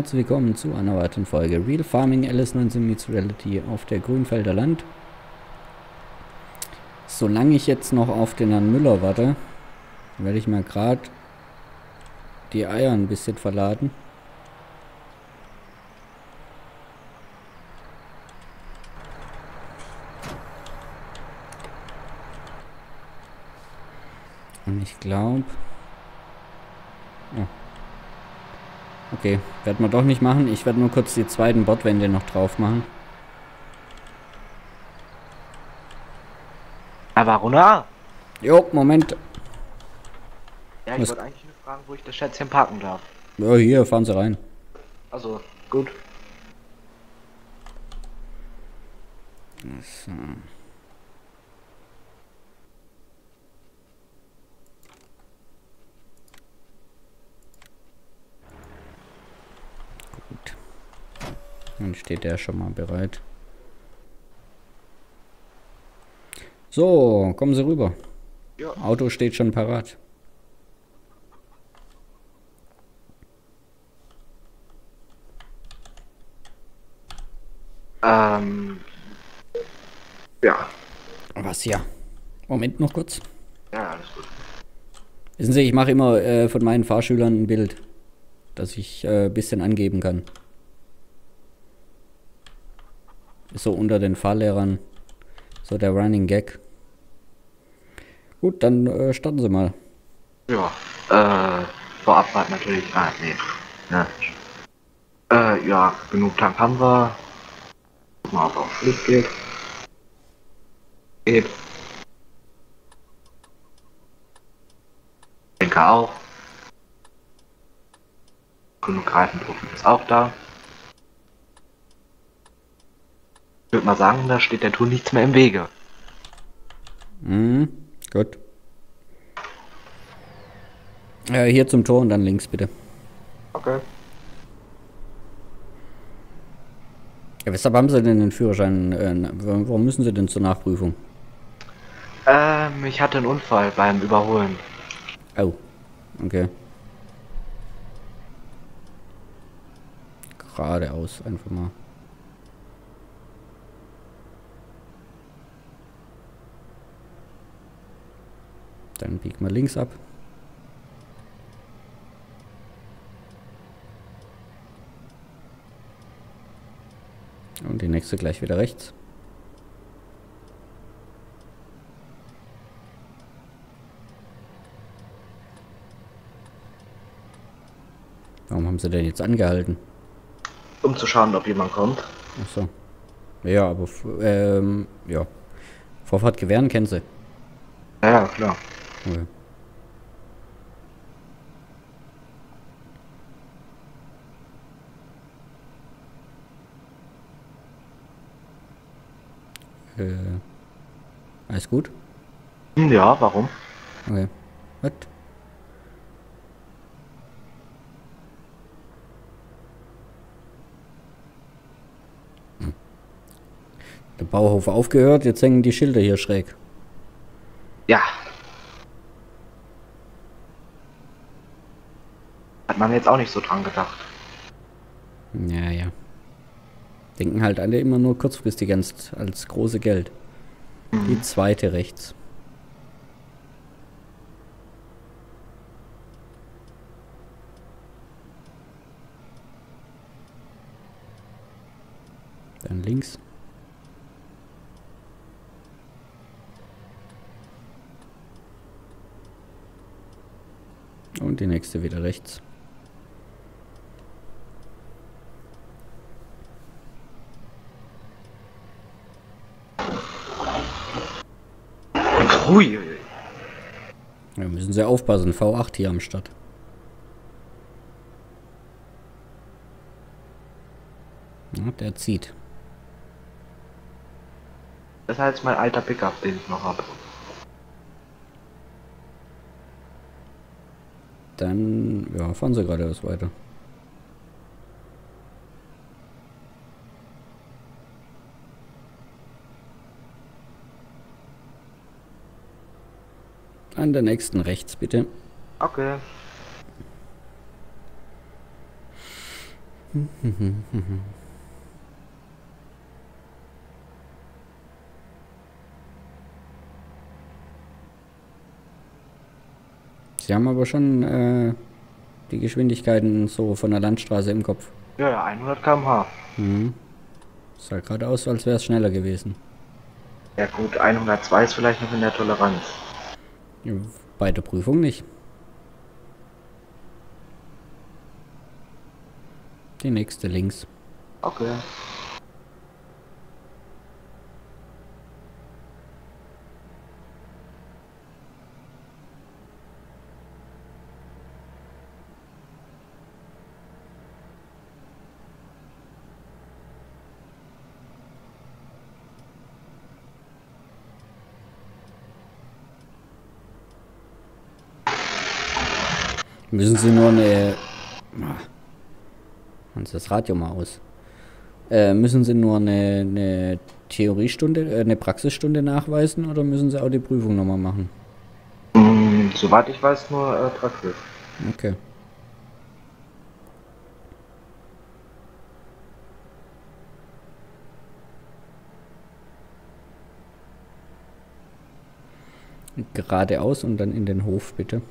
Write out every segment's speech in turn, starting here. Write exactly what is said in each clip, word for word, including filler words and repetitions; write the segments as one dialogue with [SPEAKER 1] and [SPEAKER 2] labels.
[SPEAKER 1] herzlich willkommen zu einer weiteren Folge Real Farming Alice neunzehn Meets Reality auf der Grünfelder Land. Solange ich jetzt noch auf den Herrn Müller warte, werde ich mal gerade die Eier ein bisschen verladen. Und ich glaube... Oh. Okay, werden wir doch nicht machen. Ich werde nur kurz die zweiten Bordwände noch drauf machen.
[SPEAKER 2] Aber runter!
[SPEAKER 1] Jo, Moment.
[SPEAKER 2] Ja, ich wollte eigentlich nur fragen, wo ich das Schätzchen parken darf.
[SPEAKER 1] Ja, hier, fahren Sie rein.
[SPEAKER 2] Also, gut.
[SPEAKER 1] So. Gut. Dann steht der schon mal bereit. So, kommen Sie rüber.
[SPEAKER 2] Ja.
[SPEAKER 1] Auto steht schon parat.
[SPEAKER 2] Ähm. Ja.
[SPEAKER 1] Was ja? Moment noch kurz.
[SPEAKER 2] Ja, alles gut.
[SPEAKER 1] Wissen Sie, ich mache immer äh, von meinen Fahrschülern ein Bild, das ich ein äh, bisschen angeben kann. Ist so unter den Fahrlehrern so der Running Gag. Gut, dann äh, starten Sie mal.
[SPEAKER 2] Ja. Äh, vorab halt natürlich. Ah, nee. Ja. Äh, ja, genug Tank haben wir. Guck mal, ob auf Flip geht. Geht. Denke auch. Genug Reifendruck ist auch da. Ich würde mal sagen, da steht der Tour nichts mehr im Wege.
[SPEAKER 1] Mhm, gut. Äh, hier zum Tor und dann links bitte.
[SPEAKER 2] Okay.
[SPEAKER 1] Ja, weshalb haben Sie denn den Führerschein? Äh, warum müssen Sie denn zur Nachprüfung?
[SPEAKER 2] Ähm, ich hatte einen Unfall beim Überholen.
[SPEAKER 1] Oh, okay. Geradeaus einfach mal. Dann biegen wir links ab. Und die nächste gleich wieder rechts. Warum haben Sie denn jetzt angehalten?
[SPEAKER 2] Um zu schauen, ob jemand kommt.
[SPEAKER 1] Ach so. Ja, aber ähm, ja. Vorfahrt gewähren kennen Sie.
[SPEAKER 2] Ja, ja, klar.
[SPEAKER 1] Okay. Äh, alles gut?
[SPEAKER 2] Hm, ja, warum?
[SPEAKER 1] Okay. Was? Hm. Der Bauhof aufgehört, jetzt hängen die Schilder hier schräg.
[SPEAKER 2] Ja. Hat man jetzt auch nicht so dran gedacht.
[SPEAKER 1] Ja, ja. Denken halt alle immer nur kurzfristig als, als große Geld. Mhm. Die zweite rechts. Dann links. Und die nächste wieder rechts.
[SPEAKER 2] Hui.
[SPEAKER 1] Ja, müssen Sie aufpassen, V acht hier am Start. Ja, der zieht.
[SPEAKER 2] Das ist halt mein alter Pickup, den ich noch habe.
[SPEAKER 1] Dann, ja, fahren Sie geradeaus weiter. An der nächsten rechts, bitte.
[SPEAKER 2] Okay.
[SPEAKER 1] Sie haben aber schon äh, die Geschwindigkeiten so von der Landstraße im Kopf.
[SPEAKER 2] Ja, ja, hundert Kilometer pro Stunde.
[SPEAKER 1] Mhm. Sah gerade aus, als wäre es schneller gewesen.
[SPEAKER 2] Ja gut, hundertzwei ist vielleicht noch in der Toleranz.
[SPEAKER 1] Ja, bei der Prüfung nicht. Die nächste links.
[SPEAKER 2] Okay.
[SPEAKER 1] Müssen Sie nur eine... Ah, machen Sie das Radio mal aus. Äh, müssen Sie nur eine, eine Theoriestunde, äh, eine Praxisstunde nachweisen oder müssen Sie auch die Prüfung nochmal machen?
[SPEAKER 2] Hm, soweit ich weiß, nur äh, Praxis.
[SPEAKER 1] Okay. Geradeaus und dann in den Hof, bitte.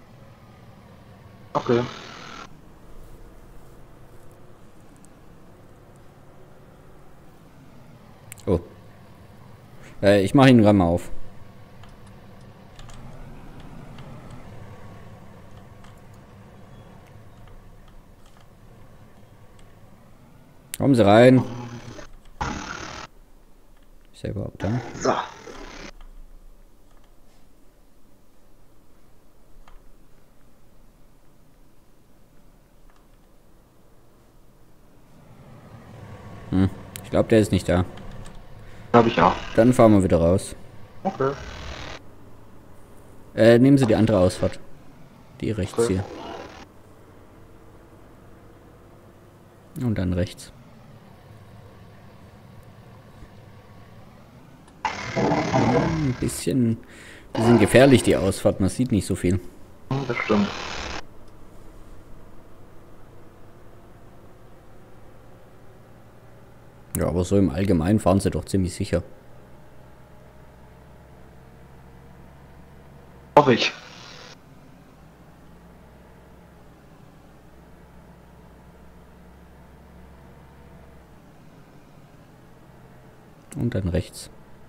[SPEAKER 2] Okay.
[SPEAKER 1] Oh. Äh, ich mache ihn gerade mal auf. Kommen Sie rein. Ist er überhaupt da?
[SPEAKER 2] So.
[SPEAKER 1] Hm. Ich glaube, der ist nicht da.
[SPEAKER 2] Habe ich auch.
[SPEAKER 1] Dann fahren wir wieder raus.
[SPEAKER 2] Okay.
[SPEAKER 1] Äh, nehmen Sie die andere Ausfahrt. Die rechts
[SPEAKER 2] Okay.
[SPEAKER 1] hier. Und dann rechts. Hm, ein bisschen, bisschen gefährlich die Ausfahrt. Man sieht nicht so viel.
[SPEAKER 2] Hm, das stimmt.
[SPEAKER 1] Ja, aber so im Allgemeinen fahren Sie doch ziemlich sicher.
[SPEAKER 2] Hoffe ich.
[SPEAKER 1] Und dann rechts.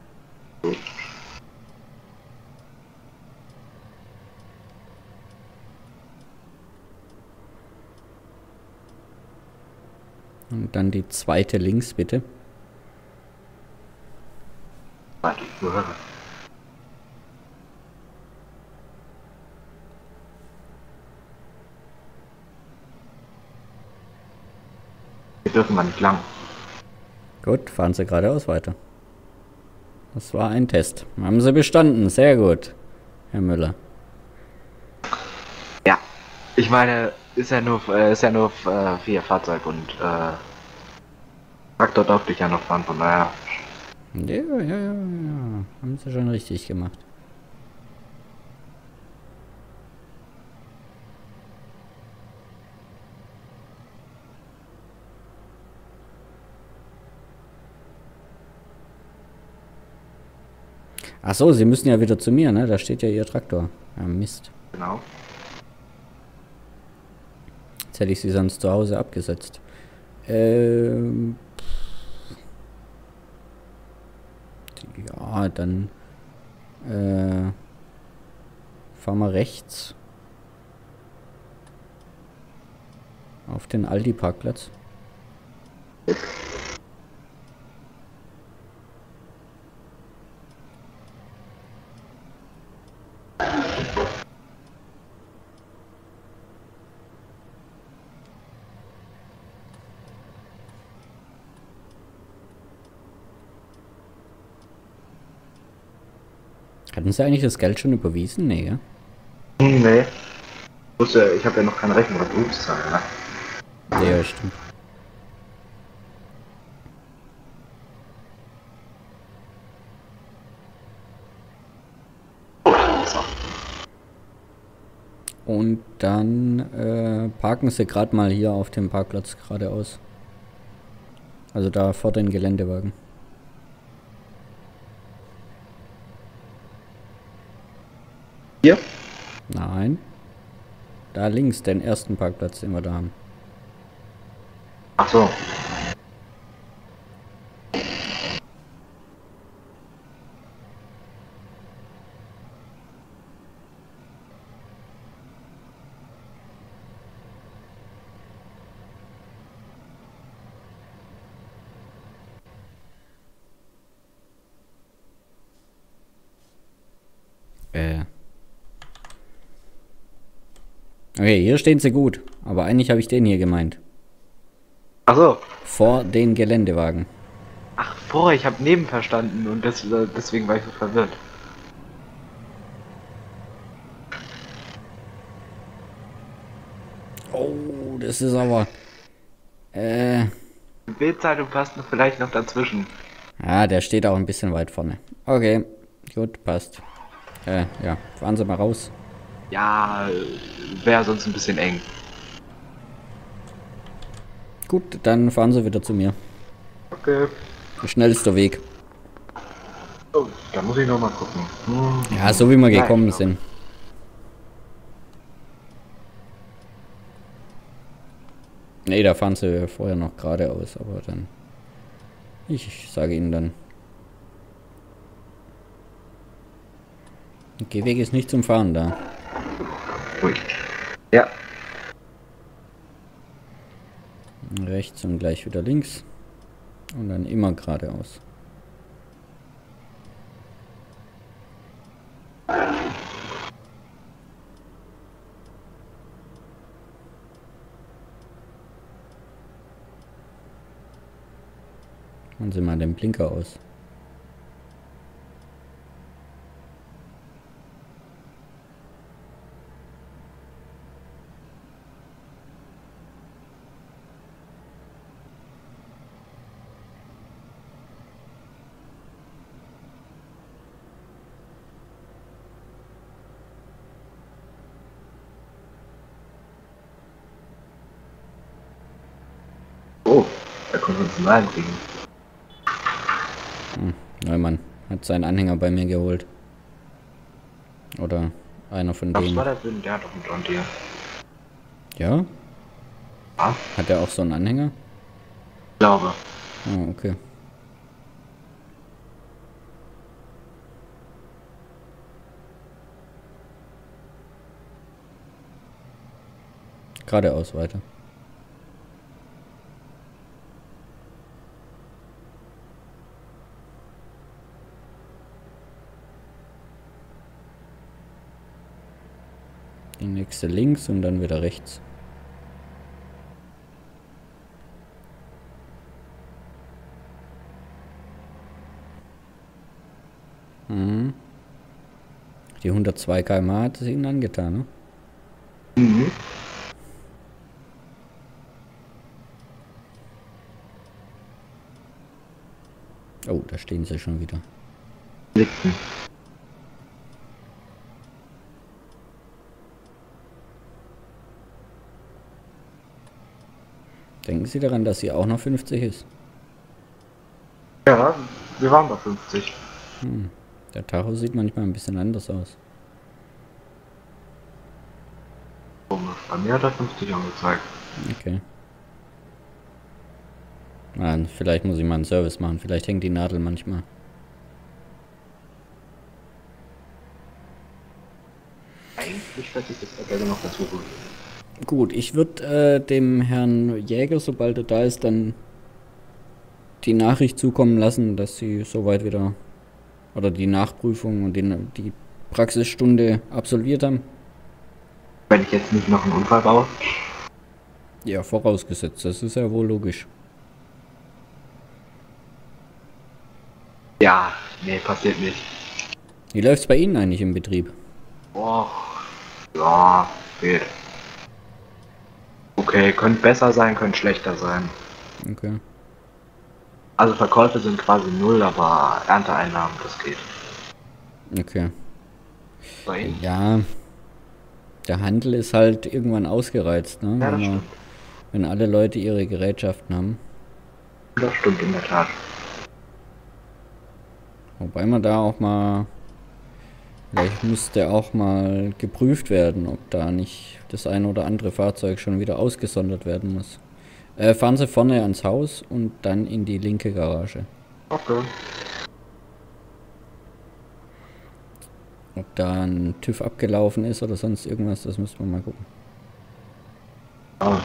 [SPEAKER 1] Und dann die zweite links, bitte.
[SPEAKER 2] Warte, ich höre. Wir dürfen wir nicht lang.
[SPEAKER 1] Gut, fahren Sie geradeaus weiter. Das war ein Test. Haben Sie bestanden. Sehr gut, Herr Müller.
[SPEAKER 2] Ja. Ich meine, ist ja nur, äh, ist ja nur äh, vier Fahrzeug und äh, Traktor durfte ich ja noch fahren, von daher.
[SPEAKER 1] Ja, ja, ja, ja. Haben Sie schon richtig gemacht. Ach so, Sie müssen ja wieder zu mir, ne? Da steht ja Ihr Traktor. Ja, Mist.
[SPEAKER 2] Genau.
[SPEAKER 1] Jetzt hätte ich Sie sonst zu Hause abgesetzt. Ähm... Ja, dann... Äh... Fahren wir rechts. Auf den Aldi-Parkplatz. Hatten Sie eigentlich das Geld schon überwiesen? Nee, ja?
[SPEAKER 2] Hm, nee. Ich wusste, ich habe ja noch keine Rechnung oder Berufszahl, ne?
[SPEAKER 1] Ja, stimmt. Und dann äh, parken sie gerade mal hier auf dem Parkplatz geradeaus. Also da vor den Geländewagen.
[SPEAKER 2] Hier?
[SPEAKER 1] Nein. Da links, den ersten Parkplatz, den wir da haben.
[SPEAKER 2] Ach so.
[SPEAKER 1] Äh. Okay, hier stehen sie gut. Aber eigentlich habe ich den hier gemeint.
[SPEAKER 2] Ach so.
[SPEAKER 1] Vor den Geländewagen.
[SPEAKER 2] Ach, vor, ich habe neben verstanden und das, äh, deswegen war ich so verwirrt.
[SPEAKER 1] Oh, das ist aber... Äh...
[SPEAKER 2] Die Bildzeitung passt noch vielleicht noch dazwischen.
[SPEAKER 1] Ja, der steht auch ein bisschen weit vorne. Okay, gut, passt. Äh, ja, fahren Sie mal raus.
[SPEAKER 2] Ja, wäre sonst ein bisschen eng.
[SPEAKER 1] Gut, dann fahren Sie wieder zu mir.
[SPEAKER 2] Okay.
[SPEAKER 1] Schnellster Weg.
[SPEAKER 2] Oh, da muss ich noch mal gucken. Hm.
[SPEAKER 1] Ja, so wie wir
[SPEAKER 2] Ja,
[SPEAKER 1] gekommen
[SPEAKER 2] ich glaub.
[SPEAKER 1] sind. Nee, da fahren Sie vorher noch geradeaus, aber dann... Ich sage Ihnen dann. Der Gehweg ist nicht zum Fahren da.
[SPEAKER 2] Ui. Ja.
[SPEAKER 1] Rechts und gleich wieder links. Und dann immer geradeaus. Machen Sie mal den Blinker aus.
[SPEAKER 2] Oh, da kommt uns ein Nein kriegen.
[SPEAKER 1] Hm, Neumann hat seinen Anhänger bei mir geholt. Oder einer von
[SPEAKER 2] Was
[SPEAKER 1] denen.
[SPEAKER 2] war der Sinn? Der hat doch einen John Deere.
[SPEAKER 1] Ja?
[SPEAKER 2] Ah,
[SPEAKER 1] Hat er auch so einen Anhänger?
[SPEAKER 2] ich glaube.
[SPEAKER 1] Oh, okay. Geradeaus weiter. Die nächste links und dann wieder rechts. Mhm. Die hundertzwei Kilometer pro Stunde hat es ihnen angetan, ne?
[SPEAKER 2] Mhm.
[SPEAKER 1] Oh, da stehen sie schon wieder.
[SPEAKER 2] Blicken.
[SPEAKER 1] Denken Sie daran, dass sie auch noch fünfzig ist?
[SPEAKER 2] Ja, wir waren bei fünfzig.
[SPEAKER 1] Hm. Der Tacho sieht manchmal ein bisschen anders aus.
[SPEAKER 2] Komisch. Bei mir hat er fünfzig angezeigt.
[SPEAKER 1] Okay. Ah, vielleicht muss ich mal einen Service machen. Vielleicht hängt die Nadel manchmal.
[SPEAKER 2] Eigentlich hätte ich das gerne noch dazu holen.
[SPEAKER 1] Gut, ich würde äh, dem Herrn Jäger, sobald er da ist, dann die Nachricht zukommen lassen, dass sie soweit wieder oder die Nachprüfung und den, die Praxisstunde absolviert haben.
[SPEAKER 2] Wenn ich jetzt nicht noch einen Unfall baue.
[SPEAKER 1] Ja, vorausgesetzt, das ist ja wohl logisch.
[SPEAKER 2] Ja, nee, passiert nicht.
[SPEAKER 1] Wie läuft's bei Ihnen eigentlich im Betrieb?
[SPEAKER 2] Boah, ja, geht. Okay, könnte besser sein, könnte schlechter sein.
[SPEAKER 1] Okay.
[SPEAKER 2] Also Verkäufe sind quasi null, aber Ernteeinnahmen, das geht.
[SPEAKER 1] Okay.
[SPEAKER 2] Bei Ihnen?
[SPEAKER 1] Ja. Der Handel ist halt irgendwann ausgereizt, ne?
[SPEAKER 2] Ja, das
[SPEAKER 1] wenn, man,
[SPEAKER 2] stimmt.
[SPEAKER 1] wenn alle Leute ihre Gerätschaften haben.
[SPEAKER 2] Das stimmt in der Tat.
[SPEAKER 1] Wobei man da auch mal, vielleicht müsste auch mal geprüft werden, ob da nicht das ein oder andere Fahrzeug schon wieder ausgesondert werden muss. Äh, fahren Sie vorne ans Haus und dann in die linke Garage.
[SPEAKER 2] Okay.
[SPEAKER 1] Ob da ein TÜV abgelaufen ist oder sonst irgendwas, das müsste man mal gucken.
[SPEAKER 2] Ah.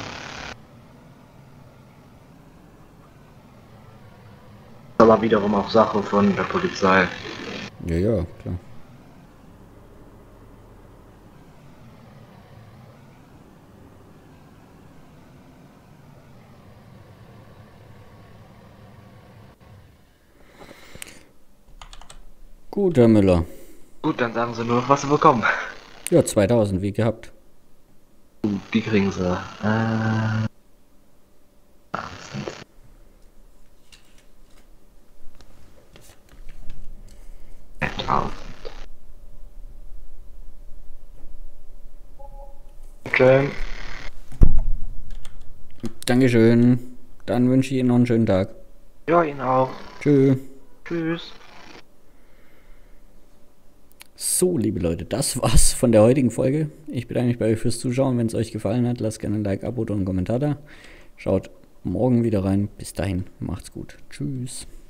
[SPEAKER 2] Aber wiederum auch Sache von der Polizei.
[SPEAKER 1] Ja, ja, klar. Gut, Herr Müller.
[SPEAKER 2] Gut, dann sagen sie nur, was sie bekommen.
[SPEAKER 1] Ja, zweitausend, wie gehabt.
[SPEAKER 2] Gut, die kriegen sie. Äh... Okay.
[SPEAKER 1] Dankeschön. Dann wünsche ich Ihnen noch einen schönen Tag.
[SPEAKER 2] Ja, Ihnen auch.
[SPEAKER 1] Tschüss.
[SPEAKER 2] Tschüss.
[SPEAKER 1] So, liebe Leute, das war's von der heutigen Folge. Ich bedanke mich bei euch fürs Zuschauen. Wenn es euch gefallen hat, lasst gerne ein Like, Abo oder einen Kommentar da. Schaut morgen wieder rein. Bis dahin, macht's gut. Tschüss.